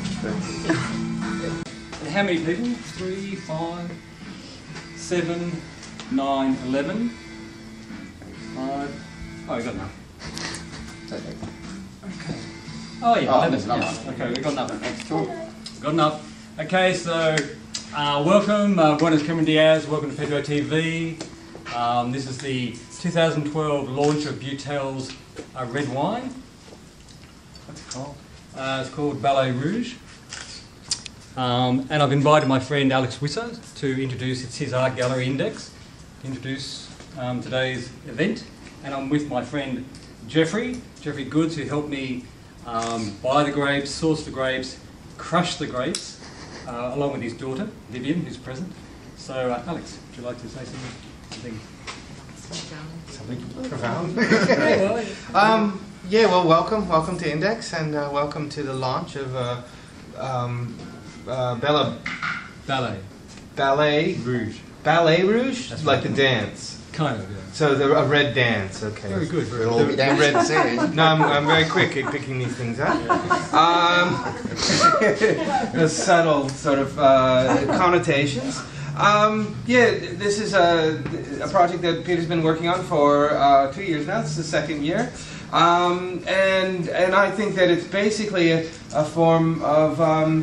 And how many people? 3, 5, 7, 9, 11. 5. Oh, we got enough. Okay. Oh yeah, 11. Yeah. Okay, we got enough. That's cool. Got enough. Okay, so welcome, Buenos Dias, welcome to pedroTV. This is the 2012 launch of BUTEL's red wine. What's it called? It's called Ballet Rouge. And I've invited my friend Alex Wisser to introduce, it's his art gallery Index, to introduce today's event. And I'm with my friend Geoffrey Goods, who helped me buy the grapes, source the grapes, crush the grapes, along with his daughter, Vivienne, who's present. So, Alex, would you like to say something profound? Yeah, well, welcome to Index, and welcome to the launch of Ballet Rouge. Ballet Rouge? That's like the dance. Kind of, yeah. So a red dance, okay. Very good. The red series. No, I'm very quick at picking these things up. The subtle sort of connotations. Yeah, this is a project that Peter's been working on for 2 years now. This is the second year. And I think that it's basically a form of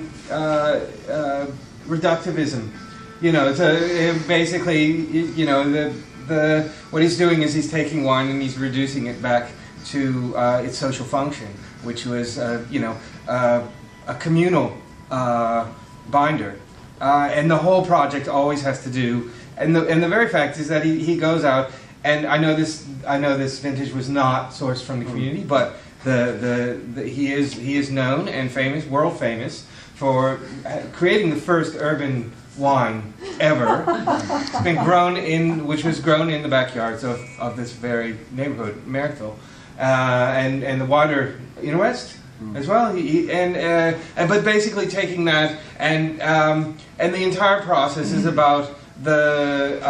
reductivism. You know, basically, you know, what he's doing is he's taking wine and he's reducing it back to its social function, which was, you know, a communal binder. And the whole project always has to do, and the very fact is that he goes out, and I know this vintage was not sourced from the community, but he is known and famous, world famous, for creating the first urban wine ever. It's been which was grown in the backyards of this very neighborhood, Merrickville, and the wider inner west as well. But basically taking that, and the entire process is about the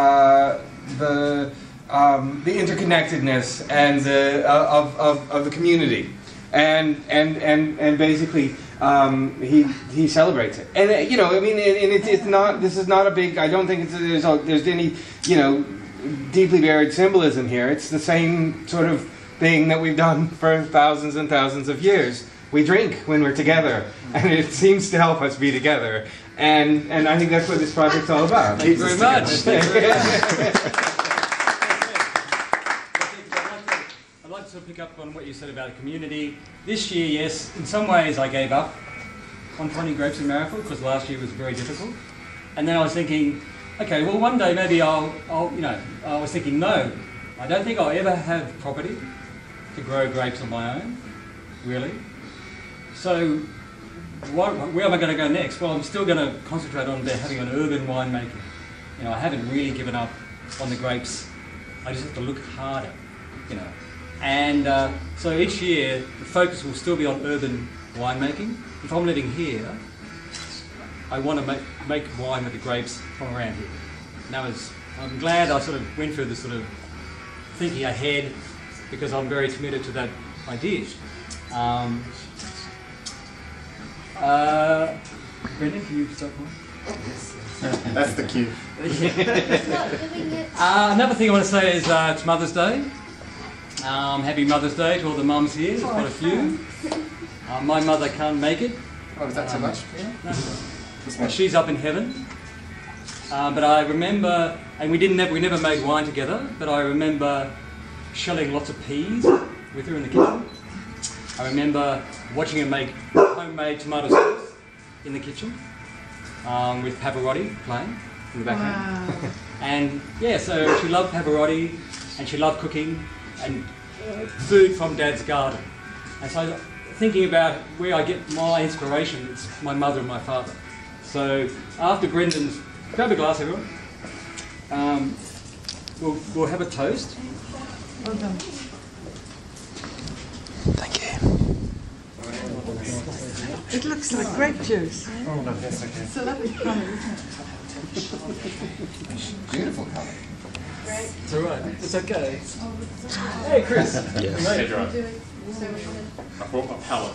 interconnectedness and of the community, and basically he celebrates it, and you know, I mean, it's not. This is not a big. I don't think there's any, you know, deeply buried symbolism here. It's the same sort of thing that we've done for thousands and thousands of years. We drink when we're together, and it seems to help us be together. And I think that's what this project's all about. Thank you very much. I'd like to pick up on what you said about a community. This year, yes, in some ways I gave up on finding grapes in Marrickville because last year was very difficult. And then I was thinking, okay, well one day maybe I'll you know, I was thinking, no, I don't think I'll ever have property to grow grapes on my own, really. So where am I going to go next? Well, I'm still going to concentrate on having an urban winemaking. You know, I haven't really given up on the grapes. I just have to look harder, you know. And so each year, the focus will still be on urban winemaking. If I'm living here, I want to make wine with the grapes from around here. Now, I'm glad I sort of went through this sort of thinking ahead, because I'm very committed to that idea. Brendan, can you start one? That's the cue. Another thing I want to say is it's Mother's Day. Happy Mother's Day to all the mums here. There's quite a few. My mother can't make it. Oh, is that too much? No. She's up in heaven. But I remember, and we never made wine together, but I remember shelling lots of peas with her in the kitchen. I remember watching her make homemade tomato sauce in the kitchen with Pavarotti playing in the background. Wow. And yeah, so she loved Pavarotti and she loved cooking and food from Dad's garden. And so thinking about where I get my inspiration, it's my mother and my father. So after Brendan's, grab a glass everyone, we'll have a toast. Well done. Thank you. It looks like grape juice. Oh, no, yes, okay. It's a lovely colour, isn't it? Beautiful colour. Great. It's alright, it's okay. Hey Chris! Yes. Hey, I brought my palette.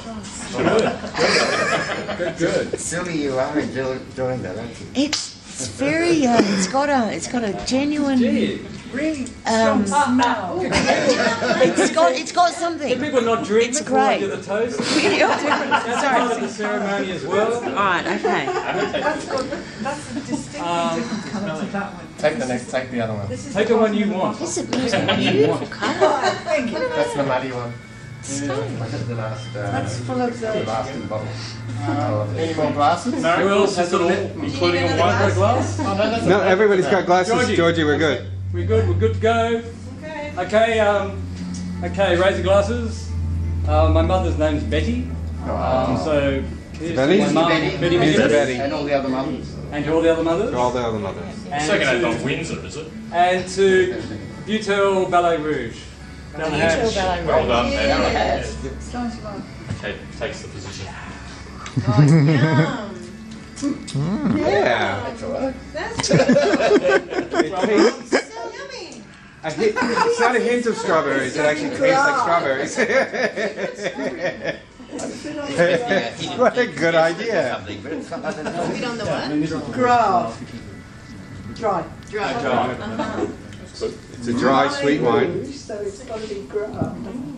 Good. Silly, you are enjoying that, aren't you? It's very. It's got a genuine. Gee, really strong smell. It's got Do something. people not drink It's before they great. do the toast? Yeah. That's part of the ceremony as well. Right. Okay. That's a distinctly different colour to that one. Take the other one. This is Take the one you want. This is a beautiful colour. Thank you. That's the muddy one. Stunning. I did the last. That's full of the the. last in the bottle. Any more glasses? Who else has it all, including a wine glass? No, everybody's got glasses. Georgie, we're good. We're good to go. Okay, okay, raise your glasses. My mother's name's Betty. So here's Betty? to my mum, Betty. Betty Here's Mrs. Betty. And all the other mums. And to all the other mothers. All the other mothers. And Second hand to- on Windsor, is it? And to BUTEL Ballet Rouge. Down the hatch. Well done. Yes. Sounds like. Okay, takes the position. Yeah. That's all right. It's not a hint of strawberries. It actually tastes like strawberries. What a good idea. Bit on the what? Graph. Dry. It's a dry, sweet wine. So it's got to be graph.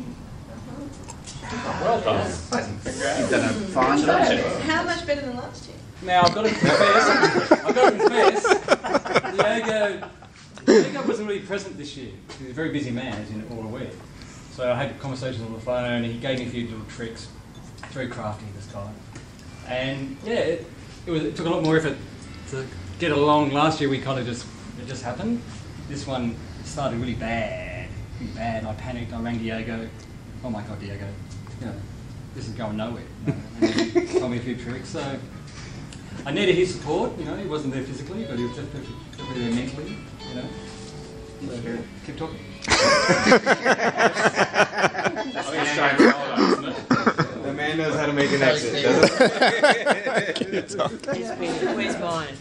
Well done. You've done a fine job. How much better than last year? Now I've got to confess, Diego wasn't really present this year. He's a very busy man, as you're all aware. So I had conversations on the phone and he gave me a few little tricks. Very crafty, this guy. And yeah, it took a lot more effort to get along. Last year it just happened. This one started really bad. I panicked, I rang Diego. Oh my God, Diego, you know, this is going nowhere. You know, and he told me a few tricks. So I needed his support, you know, he wasn't there physically, but he was just there mentally, you know. So, keep talking. I think it's showing holiday, isn't it? The man knows how to make an exit, doesn't Where's mine?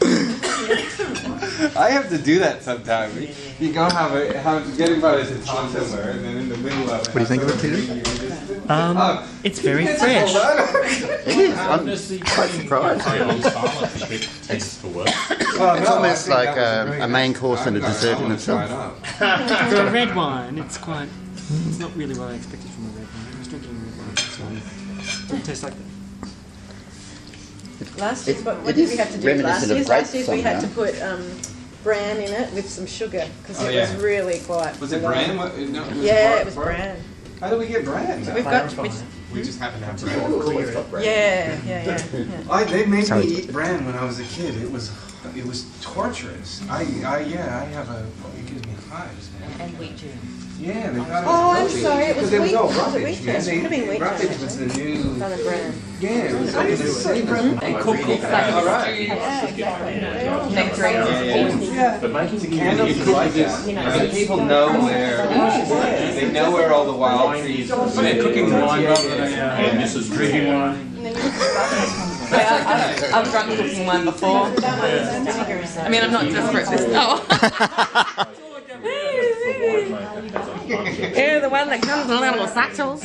I have to do that sometimes. You go get invited to talk somewhere, and then in the middle of it. What do you think of it, Peter? It's very fresh. It is. I'm quite surprised. Takes for work. It's almost like a main course and a dessert in itself. For a red wine, it's not really what I expected from a red wine. I was drinking red wine, so it doesn't taste like that. Last year, what it did is we have to do? reminiscent of Last year grapes we had to somehow. put bran in it with some sugar because Oh, it yeah. was really quite. Was it bran? No, Yeah, it was bran. How do we get bran? We've got. We just happen to have bran. Yeah. They made me eat bran when I was a kid. It was torturous. I have it gives me hives, man. And wheat germ. Yeah, they thought it was Oh, I'm healthy. sorry, it was Because it was all wheat- rubbish, wheat man. germ. It could have been wheat Rubbish germ. was the new. On a bran. Yeah, it was like the same. And cook it. All right. Yeah. But making the Candles is like that. And people know where all the wild trees. So they're cooking wine rather than And this is drinking wine. I've drunk cooking wine before. I mean, I'm not desperate this. Oh. Yeah, the one that comes in little satchels.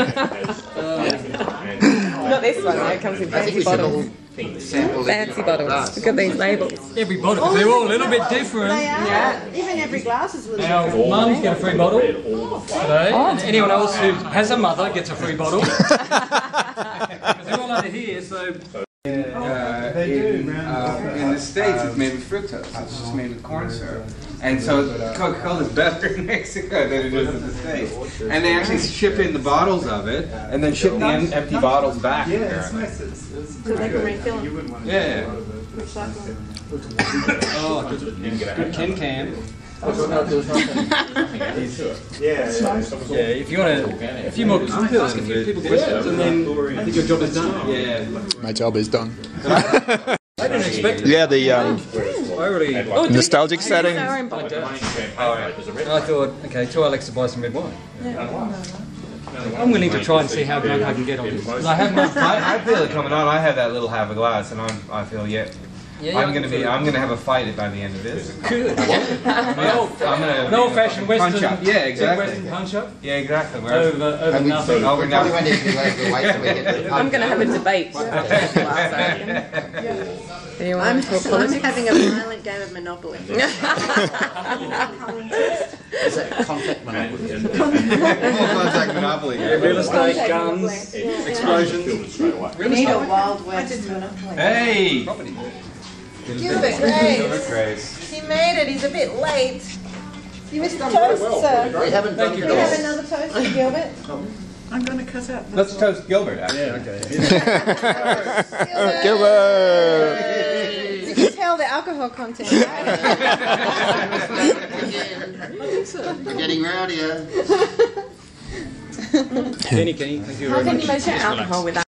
Not this one, it comes in fancy bottles. Fancy bottles. Look at these labels. Every bottle, they're all a little bit different. Even every glass is a little. Now, mums get a free bottle today, and anyone else who has a mother gets a free bottle. Because they're all under here, so... In the States, it's made with fructose. It's just made with corn syrup. And so Coca-Cola is better in Mexico than it is in the States. And they actually ship in the bottles of it, and then ship the empty bottles back. Apparently. So they can refill them. Yeah. Oh, good can. Yeah, if you want to, a few more, ask a few people questions, and then I think your job is done. Yeah. My job is done. I didn't expect it. Yeah, the I really. nostalgic setting. I thought, okay, tell Alex to buy some red wine. I'm willing to try and see how drunk I can get on this. 'Cause I have no. I feel it coming on. I had that little half a glass, and I feel Yeah, I'm gonna have a fight by the end of this. Good. I'm An old-fashioned punch Western. up. Yeah, exactly. Western punch up. Yeah, exactly. Over nothing. Over Probably nothing. won't even be able to wait till we get to the I'm going to have a debate. Anyone I'm want to apologise? having a violent game of Monopoly. Is that contact monopoly? Contact monopoly. Real estate, guns, explosions. We need a Wild West Monopoly. Hey. Gilbert, Grace. he made it. He's a bit late. You missed the toast, sir. We haven't done Do it you have all. another toast for Gilbert? I'm going to cut out. Let's toast Gilbert. Actually. Yeah, okay. Gilbert! You can tell the alcohol content. We're getting rowdier. Kenny, thank you very How can much. you measure alcohol without